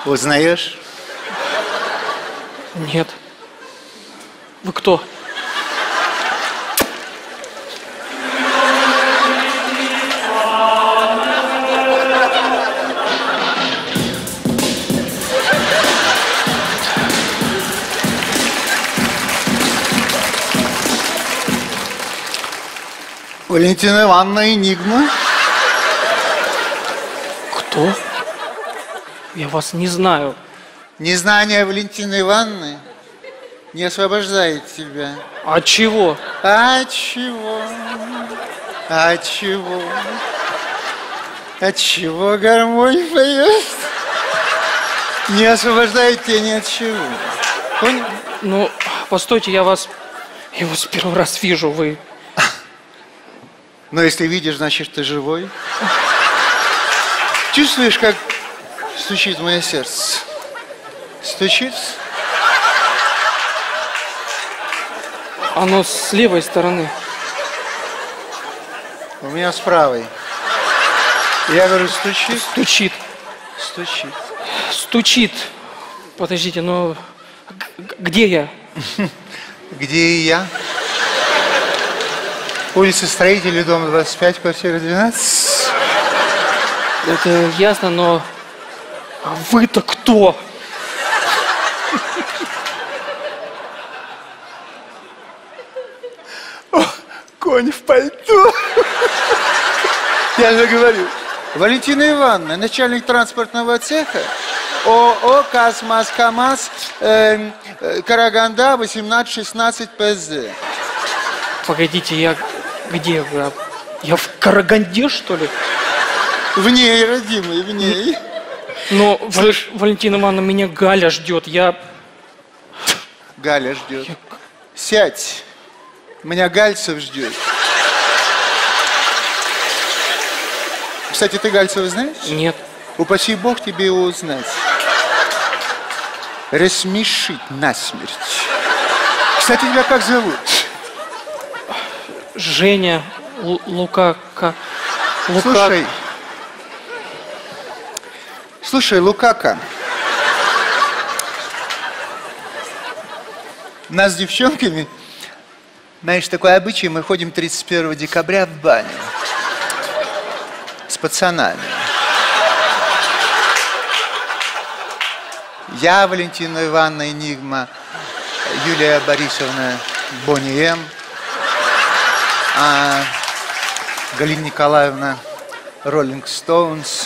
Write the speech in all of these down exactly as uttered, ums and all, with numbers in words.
Узнаешь? Нет. Вы кто? Валентина Ивановна Энигма. Кто? Я вас не знаю. Незнание Валентины Ивановны не освобождает тебя. От чего? От чего? От чего? От чего гармонь поет? Не освобождает тебя ни от чего. Понял? Ну, постойте, я вас... Я вас первый раз вижу, вы... Но если видишь, значит, ты живой. Чувствуешь, как стучит мое сердце? Стучит? Оно с левой стороны. У меня с правой. Я говорю, стучит? Стучит. Стучит. Стучит. Подождите, но... Где я? Где и я? Улица Строителей, дом двадцать пять, квартира двенадцать. Это ясно, но... А вы-то кто? О, конь в пальто. Я же говорю. Валентина Ивановна, начальник транспортного цеха ООО «КАЗ-МАЗ-КамАЗ», э, э, Караганда, восемнадцать шестнадцать ПЗ. Погодите, я... Где вы? Я в Караганде, что ли? В ней, родимый, в ней. Но, Вал... Валентина Ивановна, меня Галя ждет. Я... Галя ждет. Я... Сядь. Меня Гальцев ждет. Кстати, ты Гальцева знаешь? Нет. Упаси Бог тебе его узнать. Рассмешить насмерть. Кстати, тебя как зовут? Женя, Л Лукака. Лука... Слушай, слушай, Лукака, нас с девчонками, знаешь, такой обычай, мы ходим тридцать первого декабря в баню с пацанами. Я, Валентина Ивановна Энигма, Юлия Борисовна Бонни М, а Галина Николаевна Роллинг Стоунс.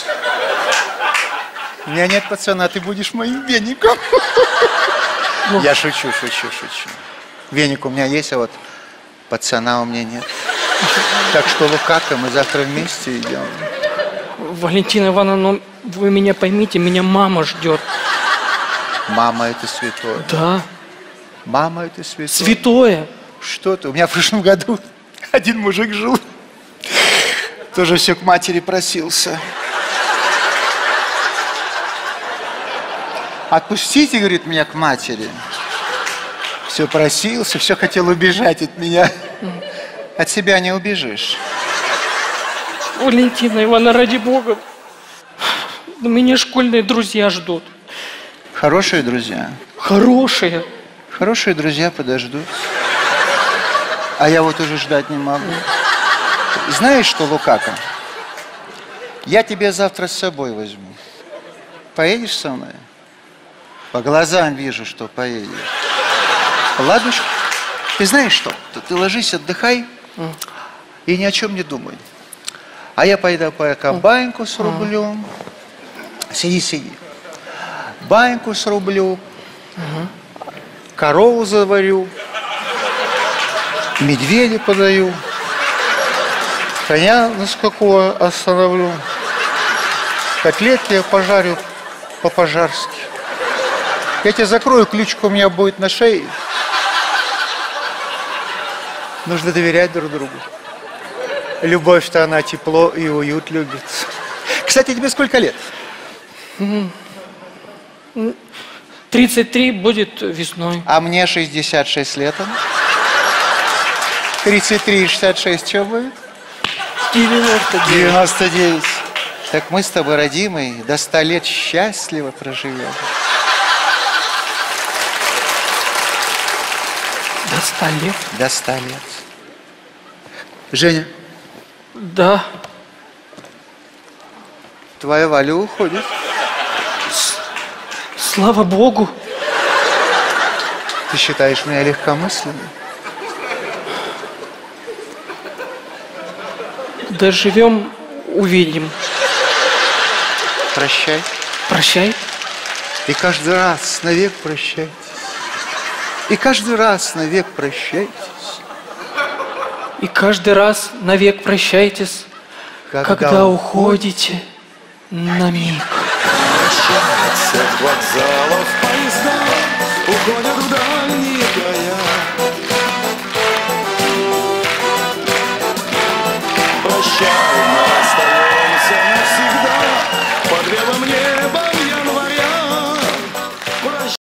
У меня нет пацана, ты будешь моим веником. Ну. Я шучу, шучу, шучу. Веник у меня есть, а вот пацана у меня нет. Так что, Лукака, мы завтра вместе идем. Валентина Ивановна, ну вы меня поймите, меня мама ждет. Мама, это святое. Да. Мама, это святое. Святое? Что ты? У меня в прошлом году один мужик жил. Тоже все к матери просился. Отпустите, говорит, меня к матери. Все просился, все хотел убежать от меня. От себя не убежишь. Валентина Ивановна, ради Бога, меня школьные друзья ждут. Хорошие друзья? Хорошие. Хорошие друзья подождут. А я вот уже ждать не могу. Знаешь что, Лукака? Я тебя завтра с собой возьму. Поедешь со мной? По глазам вижу, что поедешь. Ладушки? Ты знаешь что? Ты, ты ложись, отдыхай и ни о чем не думай. А я пойду пока баньку срублю. Сиди, сиди. Баньку срублю. Корову заварю. Медведя подаю. Коня на скаку остановлю. Котлетки я пожарю по-пожарски. Я тебя закрою, ключка у меня будет на шее. Нужно доверять друг другу. Любовь-то она тепло и уют любит. Кстати, тебе сколько лет? тридцать три будет весной. А мне шестьдесят шесть летом. тридцать три и шестьдесят шесть, что будет? девяносто девять. девяносто девять. Так мы с тобой, родимый, до ста лет счастливо проживем. До ста лет? До ста лет. Женя, Да. твоя Валя уходит. Слава Богу. Ты считаешь меня легкомысленным? Доживем, увидим. Прощай. Прощай. И каждый раз навек прощайтесь. И каждый раз навек прощайтесь. И каждый раз навек прощайтесь, когда, когда уходите на миг. Прощаются с вокзалов поезда, уходят вдаль.